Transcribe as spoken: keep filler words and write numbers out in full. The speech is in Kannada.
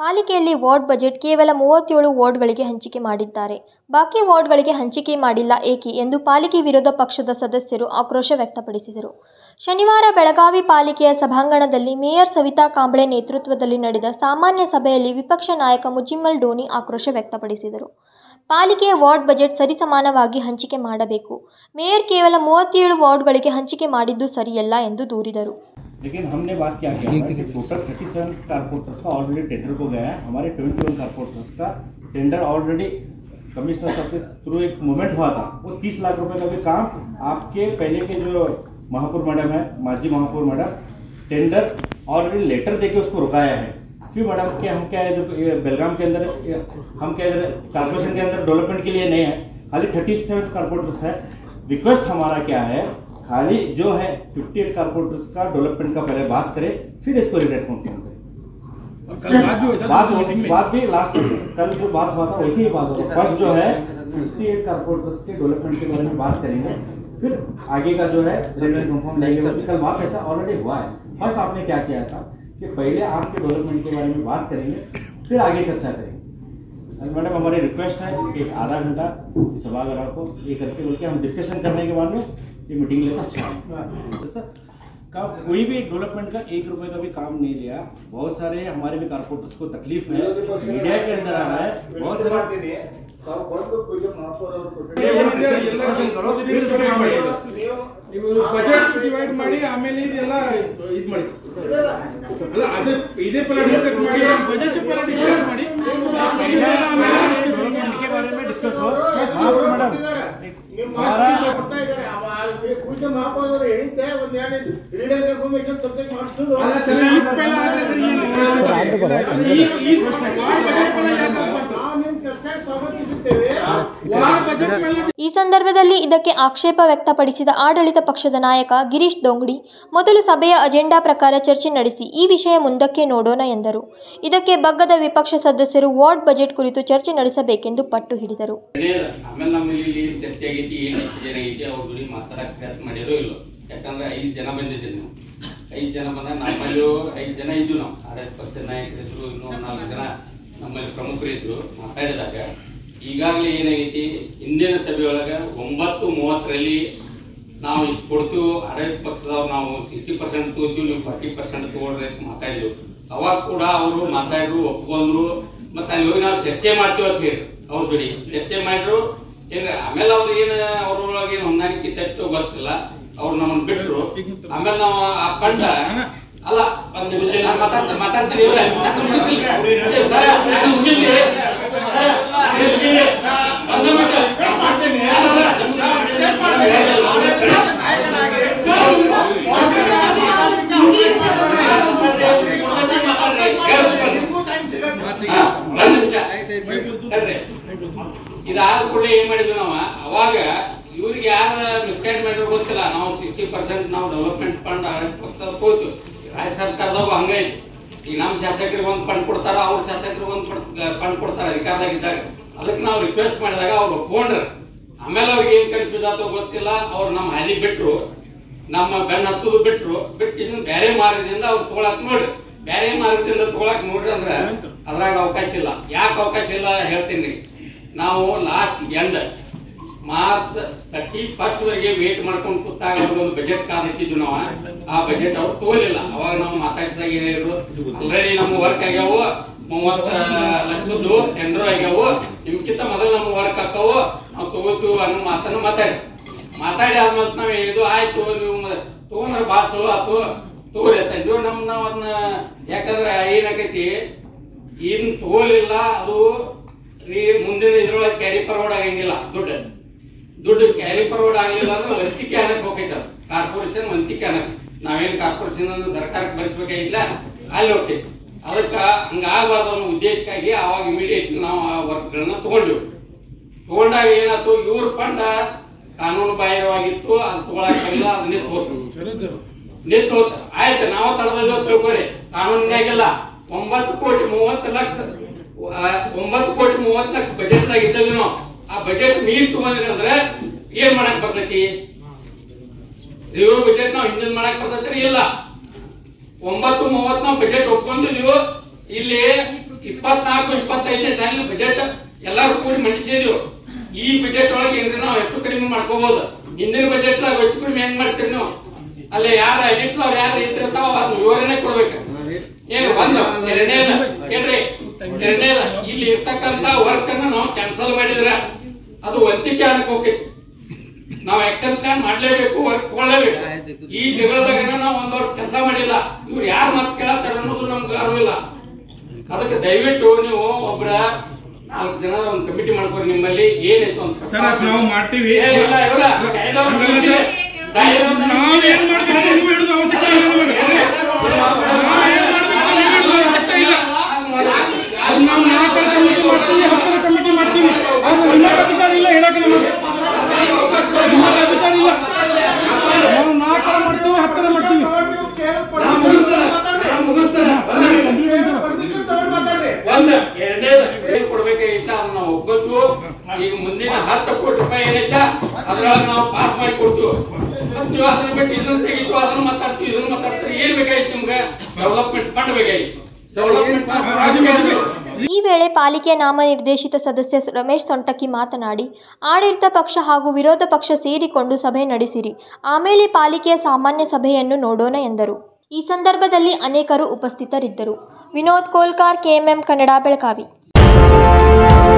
ಪಾಲಿಕೆಯಲ್ಲಿ ವಾರ್ಡ್ ಬಜೆಟ್ ಕೇವಲ ಮೂವತ್ತೇಳು ವಾರ್ಡ್ಗಳಿಗೆ ಹಂಚಿಕೆ ಮಾಡಿದ್ದಾರೆ. ಬಾಕಿ ವಾರ್ಡ್ಗಳಿಗೆ ಹಂಚಿಕೆ ಮಾಡಿಲ್ಲ ಏಕೆ ಎಂದು ಪಾಲಿಕೆ ವಿರೋಧ ಪಕ್ಷದ ಸದಸ್ಯರು ಆಕ್ರೋಶ ವ್ಯಕ್ತಪಡಿಸಿದರು. ಶನಿವಾರ ಬೆಳಗಾವಿ ಪಾಲಿಕೆಯ ಸಭಾಂಗಣದಲ್ಲಿ ಮೇಯರ್ ಸವಿತಾ ಕಾಂಬ್ಳೆ ನೇತೃತ್ವದಲ್ಲಿ ನಡೆದ ಸಾಮಾನ್ಯ ಸಭೆಯಲ್ಲಿ ವಿಪಕ್ಷ ನಾಯಕ ಮುಜಿಮ್ಮಲ್ ಡೋನಿ ಆಕ್ರೋಶ ವ್ಯಕ್ತಪಡಿಸಿದರು. ಪಾಲಿಕೆಯ ವಾರ್ಡ್ ಬಜೆಟ್ ಸರಿಸಮಾನವಾಗಿ ಹಂಚಿಕೆ ಮಾಡಬೇಕು. ಮೇಯರ್ ಕೇವಲ ಮೂವತ್ತೇಳು ವಾರ್ಡ್ಗಳಿಗೆ ಹಂಚಿಕೆ ಮಾಡಿದ್ದು ಸರಿಯಲ್ಲ ಎಂದು ದೂರಿದರು. लेकिन हमने बात क्या किया है कि टोटल सैंतीस कारपोरेटर्स का ऑलरेडी टेंडर को गया है. हमारे इक्कीस कारपोरेटर्स का टेंडर ऑलरेडी कमिश्नर साहब के थ्रू एक मूवमेंट हुआ था. वो तीस लाख रुपए का भी काम आपके पहले के जो महापौर मैडम है, माजी महापौर मैडम, टेंडर ऑलरेडी लेटर देके उसको रुकाया है. क्यों मैडम कि हम क्या इधर बेलगाम के अंदर हम क्या इधर कारपोरेशन के अंदर डेवलपमेंट के लिए नहीं है. खाली थर्टी सेवन कारपोरेटर्स है. रिक्वेस्ट हमारा क्या है, खाली जो है अट्ठावन कारपोरेटर्स का डेवलपमेंट का पहले बात करें, फिर इसको रिलेट करें. बात बात भी लास्ट कल जो बात हुआ था वैसे ही बात होगा. फर्स्ट जो है अट्ठावन कारपोरेटर्स के डेवलपमेंट के बारे में बात करेंगे, फिर आगे का जो है कंफर्म लेंगे. कल बात ऐसा ऑलरेडी हुआ है. फर्स्ट आपने क्या किया था कि पहले आपके डेवलपमेंट के बारे में बात करेंगे, फिर आगे चर्चा करेंगे. मैडम हमारी रिक्वेस्ट है कि एक आधा घंटा सभागार को ये करके बोल के हम डिस्कशन करने के बाद में ये मीटिंग लेकर अच्छा है. का कोई भी डेवलपमेंट का एक रुपए का भी काम नहीं लिया. बहुत सारे हमारे भी कारपोरेटर्स को तकलीफ है. मीडिया के अंदर आ रहा है बहुत सारा ಬಜೆಟ್ ಡಿವೈಡ್ ಮಾಡಿ ಆಮೇಲೆ ಇದೆಲ್ಲ ಇದು ಮಾಡಿ ಅಲ್ಲ ಅದೇ ಇದೇ ಪರ ಡಿಸ್ಕಸ್ ಮಾಡಿ ಬಜೆಟ್ ಪರ ಡಿಸ್ಕಸ್ ಮಾಡಿ के बारे में डिस्कस हो. महापौर मैडम हमारा पूछे महापौर ಅವರು ಹೇಳಿದ್ದೆ ಒಂದು ಎರಡು ರೀಡರ್ ಇನ್ಫಾರ್ಮೇಷನ್ ಸಬ್ಜೆಕ್ಟ್ ಮಾಡಿದ್ರು. ಅಲ್ಲ ಸರ್ ಈ ಪೆಲ್ಲ ಆದ್ರೆ ಸರಿ ಏನು ಈ ಈ ವಾರ್ಡ್ ಬಜೆಟ್ ಪೆಲ್ಲ ಯಾಕೆ ಬರ್ತಾ ನಾವು ಚರ್ಚೆ ಸ್ವಾಗತಿಸುತ್ತೇವೆ. ವಾರ್ಡ್ ಬಜೆಟ್ ಮೇಲೆ ಈ ಸಂದರ್ಭದಲ್ಲಿ ಇದಕ್ಕೆ ಆಕ್ಷೇಪ ವ್ಯಕ್ತಪಡಿಸಿದ ಆಡಳಿತ ಪಕ್ಷದ ನಾಯಕ ಗಿರೀಶ್ ದೊಂಗಡಿ ಮೊದಲು ಸಭೆಯ ಅಜೆಂಡಾ ಪ್ರಕಾರ ಚರ್ಚೆ ನಡೆಸಿ ಈ ವಿಷಯ ಮುಂದಕ್ಕೆ ನೋಡೋಣ ಎಂದರು. ಇದಕ್ಕೆ ಬಗ್ಗದ ವಿಪಕ್ಷ ಸದಸ್ಯರು ವಾರ್ಡ್ ಬಜೆಟ್ ಕುರಿತು ಚರ್ಚೆ ನಡೆಸಬೇಕೆಂದು ಪಟ್ಟು ಹಿಡಿದರು. ಆಮೇಲೆ ನಮ್ಮಲ್ಲಿ ಚರ್ಚೆ ಆಗೈತಿ, ಏನು ಎಷ್ಟು ಜನ ಐತಿ ಅವ್ರ ಗುರಿ ಮಾತಾಡಕ್ಕೆ ಪ್ರಯತ್ನ ಮಾಡಿರೋ ಇಲ್ಲ. ಯಾಕಂದ್ರೆ ಐದು ಜನ ಬಂದಿದ್ದೀವಿ ನಾವು. ಐದು ಜನ ಬಂದಾಗ ನಮ್ಮಲ್ಲಿ ಐದು ಜನ ಇದ್ದು ನಾವು ಆಡಳಿತ ಪಕ್ಷದ ನಾಯಕರಿದ್ರು, ಇನ್ನೊಂದು ನಾಲ್ಕು ಜನ ನಮ್ಮಲ್ಲಿ ಪ್ರಮುಖರು ಇದ್ರು. ಮಾತಾಡಿದಾಗ ಈಗಾಗಲೇ ಏನಾಗೈತಿ, ಹಿಂದಿನ ಸಭೆಯೊಳಗೆ ಒಂಬತ್ತು ಮೂವತ್ತರಲ್ಲಿ ನಾವು ಇಷ್ಟು ಕೊಡ್ತೀವಿ, ಆಡಳಿತ ಪಕ್ಷದವ್ರು ನಾವು ಸಿಕ್ಸ್ಟಿ ಪರ್ಸೆಂಟ್ ತಗೋತೀವಿ, ನೀವು ಫಾರ್ಟಿ ಪರ್ಸೆಂಟ್ ತಗೊಳ್ರಿ ಅಂತ ಮಾತಾಡಿದ್ವಿ. ಅವಾಗ ಕೂಡ ಅವರು ಮಾತಾಡಿದ್ರು, ಒಪ್ಕೊಂಡ್ರು. ಮತ್ತೆ ಅಲ್ಲಿ ಹೋಗಿ ನಾವು ಚರ್ಚೆ ಮಾಡ್ತೀವಿ ಅಂತ ಹೇಳಿ ಅವ್ರ ಜೋಡಿ ಚರ್ಚೆ ಮಾಡಿದ್ರು. ಏನ ಆಮೇಲೆ ಅವ್ರು ಏನು ಅವ್ರೊಳಗೆ ಏನು ಹೊಂದಾಣಿಕೆ ತಟ್ಟು ಗೊತ್ತಿಲ್ಲ, ಅವ್ರು ನಮ್ಮನ್ನು ಬಿಟ್ರು. ಆಮೇಲೆ ನಾವು ಆ ಫಂಡ ಅಲ್ಲ ಮಾತಾಡ್ತಾರೆ ಮಾತಾಡ್ತೀನಿ ಇದಾದ ಕೂಡಲೇ ಏನ್ ಮಾಡಿದ್ವಿ ನಾವು, ಅವಾಗ ಇವ್ರಿಗೆ ಯಾರ ಮಿಸ್ಗೈಡ್ ಮಾಡಿದ್ರು ಗೊತ್ತಿಲ್ಲ. ನಾವು ಸಿಕ್ಸ್ಟಿ ಪರ್ಸೆಂಟ್ ನಾವು ಡೆವಲಪ್ಮೆಂಟ್ ಫಂಡ್ ಹೋಯ್ತು. ರಾಜ್ಯ ಸರ್ಕಾರದಾಗ ಹಂಗೈತಿ. ಈಗ ನಮ್ಮ ಶಾಸಕರಿಗೆ ಒಂದು ಫಂಡ್ ಕೊಡ್ತಾರ, ಅವ್ರ ಶಾಸಕರಿಗೆ ಒಂದು ಫಂಡ್ ಕೊಡ್ತಾರ ಅಧಿಕಾರದಾಗಿದ್ದಾಗ. ಅದಕ್ಕೆ ನಾವು ರಿಕ್ವೆಸ್ಟ್ ಮಾಡಿದಾಗ ಅವ್ರು ಒಪ್ಕೊಂಡ್ರ. ಆಮೇಲೆ ಅವ್ರಿಗೆ ಏನ್ ಕನ್ಫ್ಯೂಸ್ ಆತೋ ಗೊತ್ತಿಲ್ಲ. ಅವ್ರು ನಮ್ಮ ಹಾದಿ ಬಿಟ್ರು, ನಮ್ಮ ಬೆನ್ನ ಹತ್ತದು ಬಿಟ್ರು. ಬಿಟ್ಟು ಬೇರೆ ಮಾರ್ಗದಿಂದ ಅವ್ರು ತಗೊಳಕ್ ನೋಡ್ರಿ. ಬೇರೆ ಮಾರ್ಗದಿಂದ ತಗೊಳಕ್ ನೋಡ್ರಿ ಅಂದ್ರೆ ಅದ್ರಾಗ ಅವಕಾಶ ಇಲ್ಲ. ಯಾಕೆ ಅವಕಾಶ ಇಲ್ಲ ಹೇಳ್ತೀನಿ. ನಾವು last end March thirty first ವರೆಗೆ ವೇಟ್ ಮಾಡ್ಕೊಂಡು ಕೂತಾಗ ಒಂದು ಬಜೆಟ್ ಕಾದಿಟ್ಟಿದ್ವಿ ನಾವು. ಆ ಬಜೆಟ್ ಅವ್ರು ತಗೋಲಿಲ್ಲ. ಅವಾಗ ನಾವು ಮಾತಾಡಿಸಿದಾಗ ಏನಿದ್ರು, ಆಲ್ರೆಡಿ ನಮ್ಮ ವರ್ಕ್ ಆಗ್ಯಾವು, ಮೂವತ್ತ ಲಕ್ಷದ್ದು ಟೆಂಡರ್ ಆಗ್ಯಾವು, ನಿಮ್ಗಿಂತ ಮೊದಲು ನಮ್ಮ ವರ್ಕ್ ಹಾಕವು, ನಾವು ತಗೋತೀವಿ ಅನ್ನೋ ಮಾತನ್ನು ಮಾತಾಡಿ ಮಾತಾಡಿ ಆದ್ಮೇಲೆ ನಾವ್ ಇದು ಆಯ್ತು ನೀವು ತಗೊಂಡ್ರೆ ಬಾಳ ಚಲೋ ಆಯ್ತು ತಗೋರಿ ಅಂತ ಇದ್ವು. ನಮ್ ನಾವ್ ಅದನ್ನ ಯಾಕಂದ್ರೆ ಏನಾಕೈತಿ, ಏನ್ ತಗೋಲಿಲ್ಲ ಅದು ಮುಂದಿನ ಇದ್ರೊಳಗೆ ಕ್ಯಾರಿ ಫಾರ್ವರ್ಡ್ ಆಗಂಗಿಲ್ಲ. ದುಡ್ಡು ದುಡ್ಡು ಕ್ಯಾರಿ ಫಾರ್ವರ್ಡ್ ಆಗ್ಲಿಲ್ಲ ಅಂದ್ರೆ ವಂತಿಕೆ ಅನ್ನಕ್ ಹೋಗೈತ. ಕಾರ್ಪೊರೇಷನ್ ವಂತಿಕೆ ಅನ್ನಕ್ ನಾವೇನ್ ಕಾರ್ಪೊರೇಷನ್ ಅಂದ್ರೆ ಸರ್ಕಾರಕ್ಕೆ ಭರಿಸಬೇಕಾಗಿಲ್ಲ, ಅಲ್ಲಿ ಹೋಗ್ತೈತಿ. ಅದಕ್ಕ ಹಂಗಾಗಬಾರ್ದು ಅನ್ನೋ ಉದ್ದೇಶಕ್ಕಾಗಿ ಅವಾಗ ಇಮಿಡಿಯೇಟ್ ನಾವು ಆ ವರ್ಕ್ ಗಳನ್ನ ತಗೊಂಡಿವಿ. ತಗೊಂಡಾಗ ಏನಾಯ್ತು, ಇವ್ರ ಫಂಡ್ ಕಾನೂನು ಬಾಹಿರವಾಗಿತ್ತು, ಅದು ತಗೊಳಕ್ಕಾಗಿಲ್ಲ, ಅದು ನಿಂತು ಹೋಗ್ತು ನಿಂತು ಹೋಗ್ತ ಆಯ್ತು. ನಾವು ತಡೆದ ತಿಳ್ಕೊರಿ, ಕಾನೂನಿನಾಗಿಲ್ಲ. ಒಂಬತ್ತು ಕೋಟಿ ಮೂವತ್ತು ಲಕ್ಷ ಒಂಬತ್ತು ಕೋಟಿ ಮೂವತ್ತು ಲಕ್ಷ ಬಜೆಟ್ ದಾಗ ಇದ್ದೇವೆ ನಾವು. ಆ ಬಜೆಟ್ ಮೀರ್ ತಗೊಂಡ್ರಿ ಅಂದ್ರೆ ಏನ್ ಮಾಡಕ್ ಬರ್ತೈತಿ? ರಿವ್ಯೂ ಬಜೆಟ್ ನಾವು ಹಿಂದಿನ ಮಾಡಕ್ ಬರ್ತೈತಿ ಇಲ್ಲ. ಒಂಬತ್ತು ಮೂವತ್ತು ನಾವು ಬಜೆಟ್ ಒಪ್ಕೊಂಡು ನೀವು ಇಲ್ಲಿ ಇಪ್ಪತ್ನಾಲ್ಕು ಇಪ್ಪತ್ತೈದನೇ ಸಾಲಿನ ಬಜೆಟ್ ಎಲ್ಲರೂ ಕೂಡಿ ಮಂಡಿಸಿದ್ವಿ. ಈ ಬಜೆಟ್ ಒಳಗೆ ಏನ್ರಿ ನಾವು ಹೆಚ್ಚು ಕಡಿಮೆ ಮಾಡ್ಕೋಬಹುದು. ಹಿಂದಿನ ಬಜೆಟ್ ದಾಗ ಹೆಚ್ಚು ಕಡಿಮೆ ಹೆಂಗ್ ಮಾಡ್ತೀರಿ ನೀವು? ಅಲ್ಲಿ ಯಾರ ಎಡಿಟ್ ಅವ್ರು ಯಾರು ಇದ್ದಿರ್ತಾವ ಅದ್ ವಿವರಣೆ ಕೊಡ್ಬೇಕು. ಏನು ಒಂದು ಎರಡನೇದ ಏನ್ರಿ ಎರಡನೇದ ಇಲ್ಲಿ ಇರ್ತಕ್ಕಂತ ವರ್ಕ್ ಅನ್ನ ನಾವು ಕ್ಯಾನ್ಸಲ್ ಮಾಡಿದ್ರೆ ಅದು ವಂತಿಕೆ ಹಣಕ್ಕೆ ಹೋಗ್ತೈತಿ. ನಾವು ಆಕ್ಷನ್ ಪ್ಲಾನ್ ಮಾಡ್ಲೇಬೇಕು, ವರ್ಕ್ ತಗೊಳ್ಳೇಬೇಕು. ಈ ಜಗಳದಾಗ ನಾವು ಒಂದ್ ವರ್ಷ ಕೆಲಸ ಮಾಡಿಲ್ಲ, ಇವ್ರು ಯಾರು ಮತ್ ಕೇಳತ್ತಾರ ಅನ್ನೋದು ನಮ್ಗೆ ಅರಿವಿಲ್ಲ. ಅದಕ್ಕೆ ದಯವಿಟ್ಟು ನೀವು ಒಬ್ರ ನಾಲ್ಕು ಜನ ಒಂದು ಕಮಿಟಿ ಮಾಡ್ಕೊರಿ. ನಿಮ್ಮಲ್ಲಿ ಏನಾಯ್ತು ಅಂತ ಸರ್ ನಾವು ಮಾಡ್ತೀವಿ. ಇಲ್ಲ ಇಲ್ಲ ನಾವೇನ್ ಮಾಡ್ಬೇಕು ನೀವು ಹೇಳುದು ಅವಶ್ಯಕತೆ ಇಲ್ಲ ನಮಗೆ. ನಾವೇನ್ ಮಾಡ್ಬೇಕು ನೀವು ಹೇಳುದು ಅವಶ್ಯಕತೆ ಇಲ್ಲ. ನಾವು ನಾಲ್ಕರ ಕಮಿಟಿ ಮಾಡ್ತೀವಿ, ಹತ್ತರ ಕಮಿಟಿ ಮಾಡ್ತೀವಿ. ಆದ್ರೆ ನಿಮ್ಮ ಅಧಿಕಾರ ಇಲ್ಲ ಹೇಳಕ್ಕೆ ನಮಗೆ. ನಿಮ್ಮ ಅಧಿಕಾರ ಇಲ್ಲ. ನಾವು ನಾಲ್ಕರ ಮಾಡ್ತೀವಿ, ಹತ್ತರ ಮಾಡ್ತೀವಿ. ಒಂದ್ ಎರಡನೇದು ಕೊಡ್ಬೇಕಾಗಿತ್ತ ಅದನ್ನ ನಾವು ಒಗ್ಗಟ್ಟು. ಈಗ ಮುಂದಿನ ಹತ್ತು ಕೋಟಿ ರೂಪಾಯಿ ಏನೈತ ಅದ್ರೊಳಗೆ ನಾವು ಪಾಸ್ ಮಾಡಿ ಕೊಡ್ತೀವಿ. ನೀವು ಅದನ್ನ ಬಿಟ್ಟು ಇದನ್ನ ತೆಗಿತು, ಅದನ್ನ ಮಾತಾಡ್ತೀವಿ, ಇದನ್ನ ಮಾತಾಡ್ತೀವಿ. ಏನ್ ಬೇಕಾಗಿತ್ತು ನಿಮ್ಗೆ? ಡೆವಲಪ್ಮೆಂಟ್ ಫಂಡ್ ಬೇಕಾಗಿತ್ತು. ಈ ವೇಳೆ ಪಾಲಿಕೆಯ ನಾಮನಿರ್ದೇಶಿತ ಸದಸ್ಯ ರಮೇಶ್ ಸೊಂಟಕ್ಕಿ ಮಾತನಾಡಿ, ಆಡಳಿತ ಪಕ್ಷ ಹಾಗೂ ವಿರೋಧ ಪಕ್ಷ ಸೇರಿಕೊಂಡು ಸಭೆ ನಡೆಸಿರಿ, ಆಮೇಲೆ ಪಾಲಿಕೆಯ ಸಾಮಾನ್ಯ ಸಭೆಯನ್ನು ನೋಡೋಣ ಎಂದರು. ಈ ಸಂದರ್ಭದಲ್ಲಿ ಅನೇಕರು ಉಪಸ್ಥಿತರಿದ್ದರು. ವಿನೋದ್ ಕೋಲ್ಕಾರ್, ಕೆಎಂಎಂ ಕನ್ನಡ, ಬೆಳಗಾವಿ.